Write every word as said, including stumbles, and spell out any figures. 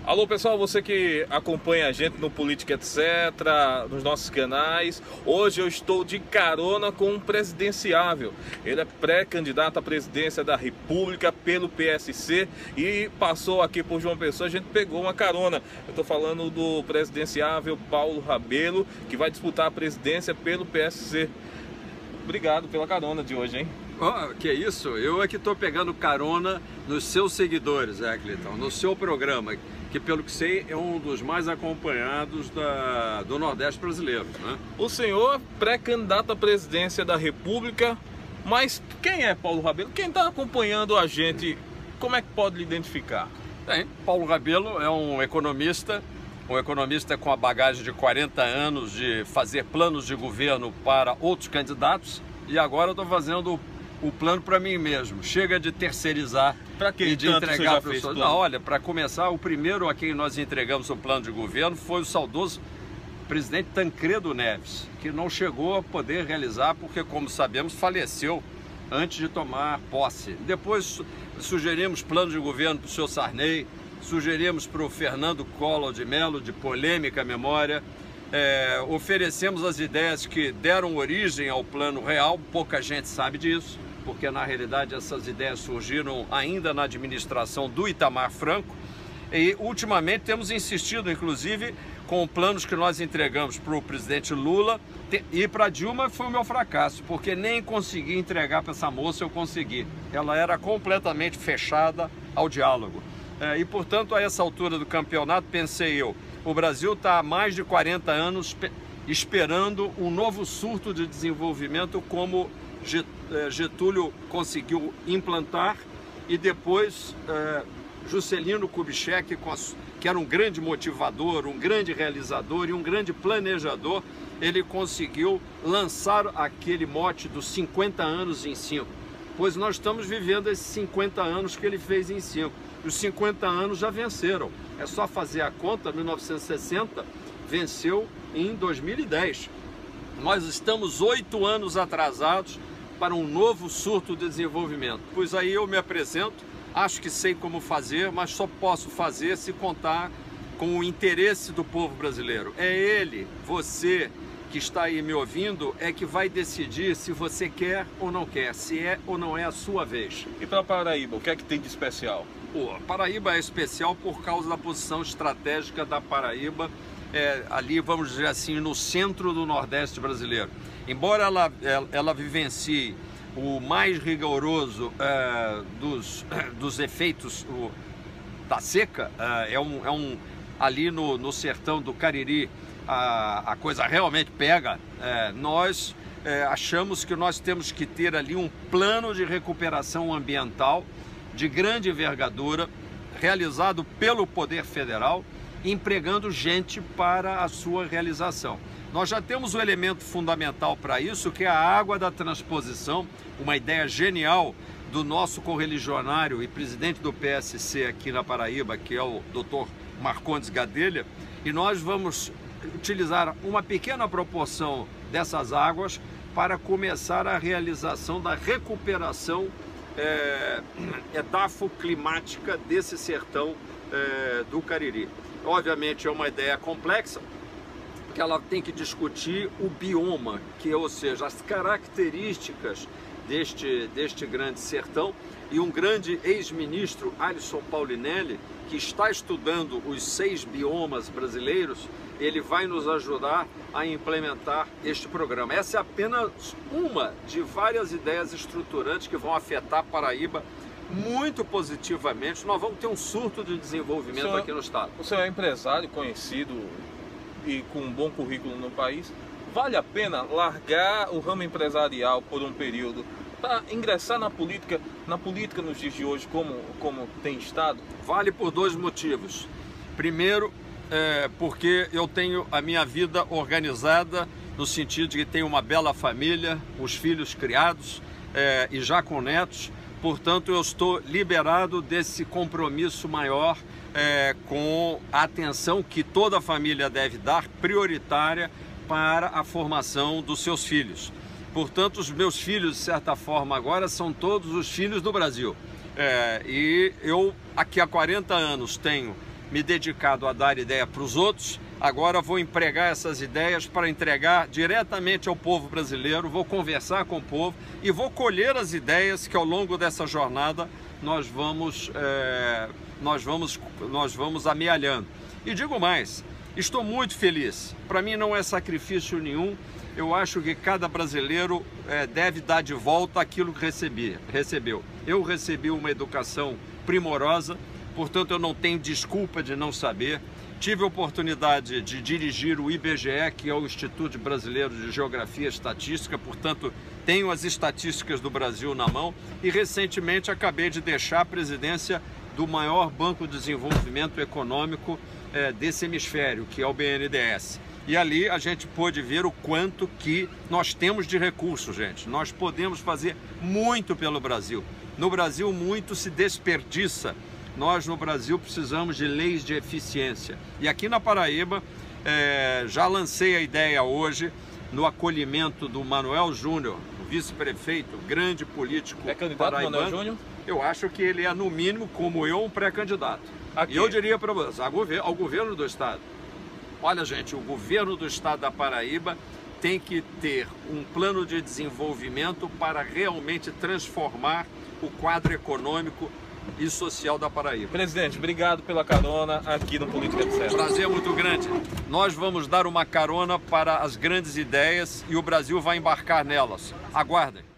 Alô pessoal, você que acompanha a gente no Política Etc, nos nossos canais. Hoje eu estou de carona com um presidenciável. Ele é pré-candidato à presidência da República pelo P S C e passou aqui por João Pessoa, a gente pegou uma carona. Eu estou falando do presidenciável Paulo Rabelo, que vai disputar a presidência pelo P S C. Obrigado pela carona de hoje, hein? Oh, que isso? Eu é que estou pegando carona nos seus seguidores, é, Cleiton, no seu programa, que pelo que sei é um dos mais acompanhados da, do Nordeste brasileiro, né? O senhor pré-candidato à presidência da República, mas quem é Paulo Rabelo? Quem está acompanhando a gente, como é que pode lhe identificar? Bem, Paulo Rabelo é um economista, um economista com a bagagem de quarenta anos de fazer planos de governo para outros candidatos, e agora eu estou fazendo o plano para mim mesmo. Chega de terceirizar pra que e de tanto entregar para pessoas. Não, olha, para começar, o primeiro a quem nós entregamos o plano de governo foi o saudoso presidente Tancredo Neves, que não chegou a poder realizar porque, como sabemos, faleceu antes de tomar posse. Depois sugerimos plano de governo para o senhor Sarney, sugerimos para o Fernando Collor de Mello, de polêmica memória. É, oferecemos as ideias que deram origem ao Plano Real, pouca gente sabe disso, porque na realidade essas ideias surgiram ainda na administração do Itamar Franco, e ultimamente temos insistido inclusive com planos que nós entregamos para o presidente Lula, e para Dilma foi o meu fracasso, porque nem consegui entregar para essa moça, eu consegui, ela era completamente fechada ao diálogo, é, e portanto a essa altura do campeonato pensei eu, o Brasil está há mais de quarenta anos esperando um novo surto de desenvolvimento como Getúlio conseguiu implantar, e depois eh, Juscelino Kubitschek, que era um grande motivador, um grande realizador e um grande planejador, ele conseguiu lançar aquele mote dos cinquenta anos em cinco, pois nós estamos vivendo esses cinquenta anos que ele fez em cinco. Os cinquenta anos já venceram. É só fazer a conta, mil novecentos e sessenta venceu em dois mil e dez. Nós estamos oito anos atrasados para um novo surto de desenvolvimento. Pois aí eu me apresento, acho que sei como fazer, mas só posso fazer se contar com o interesse do povo brasileiro. É ele, você que está aí me ouvindo, é que vai decidir se você quer ou não quer, se é ou não é a sua vez. E para Paraíba, o que é que tem de especial? Pô, Paraíba é especial por causa da posição estratégica da Paraíba, é, ali, vamos dizer assim, no centro do Nordeste brasileiro. Embora ela, ela, ela vivencie o mais rigoroso é, dos, dos efeitos o, da seca, é, é, um, é um, ali no, no sertão do Cariri, a, a coisa realmente pega, é, nós é, achamos que nós temos que ter ali um plano de recuperação ambiental de grande envergadura, realizado pelo Poder Federal, empregando gente para a sua realização. Nós já temos o elemento fundamental para isso, que é a água da transposição, uma ideia genial do nosso correligionário e presidente do P S C aqui na Paraíba, que é o doutor Marcondes Gadelha, e nós vamos utilizar uma pequena proporção dessas águas para começar a realização da recuperação É, edafoclimática desse sertão é, do Cariri. Obviamente é uma ideia complexa, porque ela tem que discutir o bioma, que, ou seja, as características deste, deste grande sertão, e um grande ex-ministro, Alisson Paulinelli, que está estudando os seis biomas brasileiros, ele vai nos ajudar a implementar este programa. Essa é apenas uma de várias ideias estruturantes que vão afetar Paraíba muito positivamente. Nós vamos ter um surto de desenvolvimento senhor, aqui no estado. O senhor é empresário conhecido e com um bom currículo no país. Vale a pena largar o ramo empresarial por um período para ingressar na política, na política nos dias de hoje, como, como tem estado? Vale por dois motivos. Primeiro, é, porque eu tenho a minha vida organizada no sentido de que tenho uma bela família, os filhos criados é, e já com netos, portanto eu estou liberado desse compromisso maior é, com a atenção que toda família deve dar, prioritária para a formação dos seus filhos. Portanto, os meus filhos, de certa forma, agora são todos os filhos do Brasil. É, e eu, aqui há quarenta anos, tenho me dedicado a dar ideia para os outros, agora vou empregar essas ideias para entregar diretamente ao povo brasileiro, vou conversar com o povo e vou colher as ideias que ao longo dessa jornada nós vamos, é, nós vamos, nós vamos amealhando. E digo mais, estou muito feliz, para mim não é sacrifício nenhum, eu acho que cada brasileiro é, deve dar de volta aquilo que recebi, recebeu. Eu recebi uma educação primorosa, portanto eu não tenho desculpa de não saber. Tive a oportunidade de dirigir o I B G E, que é o Instituto Brasileiro de Geografia e Estatística, portanto tenho as estatísticas do Brasil na mão e recentemente acabei de deixar a presidência do maior banco de desenvolvimento econômico é, desse hemisfério, que é o B N D E S. E ali a gente pôde ver o quanto que nós temos de recursos, gente. Nós podemos fazer muito pelo Brasil. No Brasil, muito se desperdiça. Nós, no Brasil, precisamos de leis de eficiência. E aqui na Paraíba, é, já lancei a ideia hoje no acolhimento do Manuel Júnior, vice-prefeito, grande político é candidato paraibano. Manuel Júnior? Eu acho que ele é, no mínimo, como eu, um pré-candidato. E eu diria para vocês, ao governo do Estado, olha, gente, o governo do Estado da Paraíba tem que ter um plano de desenvolvimento para realmente transformar o quadro econômico e social da Paraíba. Presidente, obrigado pela carona aqui no Política etcétera. Prazer muito grande. Nós vamos dar uma carona para as grandes ideias e o Brasil vai embarcar nelas. Aguardem.